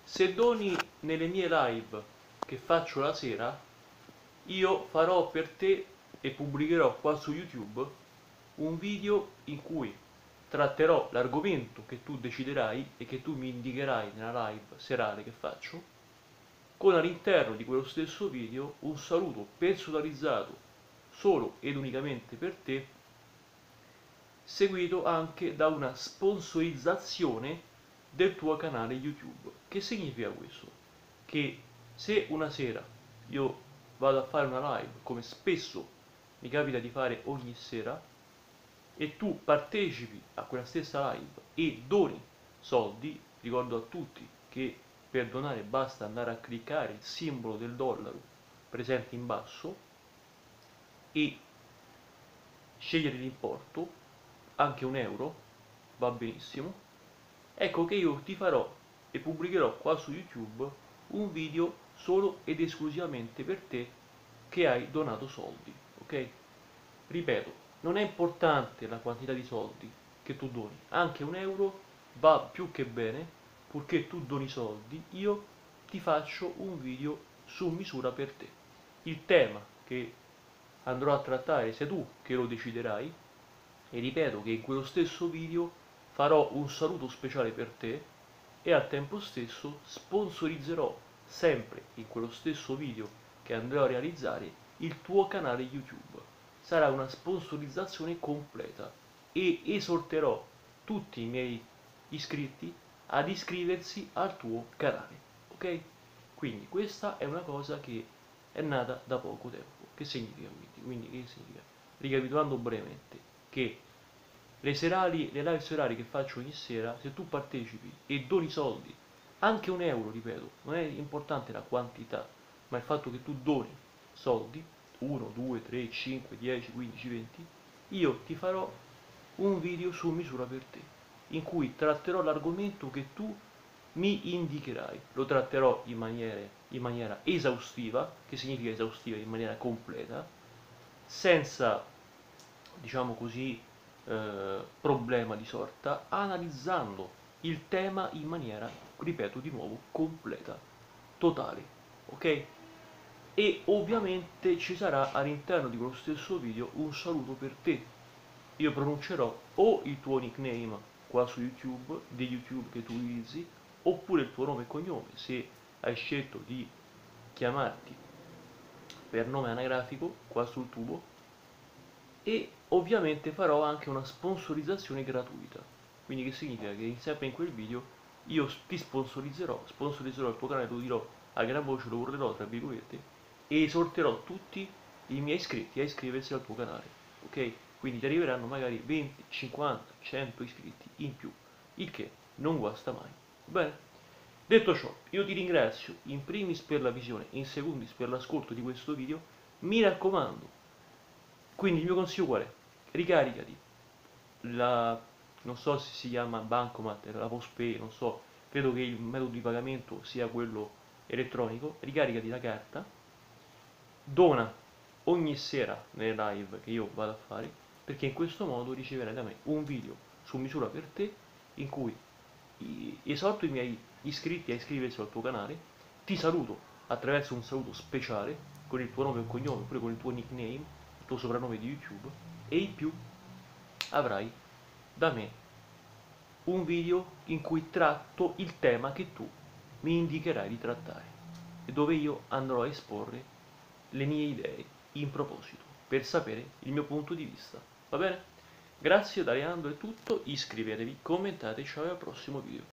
Se doni nelle mie live che faccio la sera, io farò per te e pubblicherò qua su YouTube un video in cui tratterò l'argomento che tu deciderai e che tu mi indicherai nella live serale che faccio, con all'interno di quello stesso video un saluto personalizzato solo ed unicamente per te, seguito anche da una sponsorizzazione del tuo canale YouTube. Che significa questo? Che se una sera io vado a fare una live, come spesso mi capita di fare ogni sera, e tu partecipi a quella stessa live e doni soldi, ricordo a tutti che per donare basta andare a cliccare il simbolo del dollaro presente in basso e scegliere l'importo, anche un euro va benissimo. Ecco che io ti farò e pubblicherò qua su YouTube un video solo ed esclusivamente per te che hai donato soldi, ok? Ripeto, non è importante la quantità di soldi che tu doni, anche un euro va più che bene, purché tu doni soldi, io ti faccio un video su misura per te. Il tema che andrò a trattare sei tu che lo deciderai, e ripeto che in quello stesso video farò un saluto speciale per te e al tempo stesso sponsorizzerò sempre in quello stesso video che andrò a realizzare il tuo canale YouTube. Sarà una sponsorizzazione completa e esorterò tutti i miei iscritti ad iscriversi al tuo canale, ok? Quindi questa è una cosa che è nata da poco tempo. Che significa quindi? Quindi che significa? Ricapitolando brevemente, che le live serali che faccio ogni sera, se tu partecipi e doni soldi, anche un euro, ripeto, non è importante la quantità, ma il fatto che tu doni soldi, 1, 2, 3, 5, 10, 15, 20, io ti farò un video su misura per te, in cui tratterò l'argomento che tu mi indicherai. Lo tratterò in maniera esaustiva, che significa esaustiva, in maniera completa, senza, diciamo così, problema di sorta, analizzando il tema in maniera, ripeto di nuovo, completa, totale, ok? E ovviamente ci sarà all'interno di quello stesso video un saluto per te. Io pronuncerò o il tuo nickname qua su YouTube, di YouTube che tu utilizzi, oppure il tuo nome e cognome, se hai scelto di chiamarti per nome anagrafico qua sul tubo, e ovviamente farò anche una sponsorizzazione gratuita. Quindi che significa che sempre in quel video io ti sponsorizzerò il tuo canale, lo dirò a gran voce, lo urlerò tra virgolette e esorterò tutti i miei iscritti a iscriversi al tuo canale, ok? Quindi ti arriveranno magari 20, 50, 100 iscritti in più, il che non guasta mai. Bene? Detto ciò, io ti ringrazio in primis per la visione e in secondis per l'ascolto di questo video. Mi raccomando, quindi il mio consiglio qual è? Ricaricati la, non so se si chiama Bancomat, la Postpay, non so, credo che il metodo di pagamento sia quello elettronico, ricaricati la carta, dona ogni sera nelle live che io vado a fare, perché in questo modo riceverai da me un video su misura per te in cui esorto i miei iscritti a iscriversi al tuo canale, ti saluto attraverso un saluto speciale con il tuo nome e cognome, oppure con il tuo nickname, il tuo soprannome di YouTube, e in più avrai da me un video in cui tratto il tema che tu mi indicherai di trattare e dove io andrò a esporre le mie idee in proposito per sapere il mio punto di vista. Va bene? Grazie da Leandro è tutto, iscrivetevi, commentate, ciao e al prossimo video.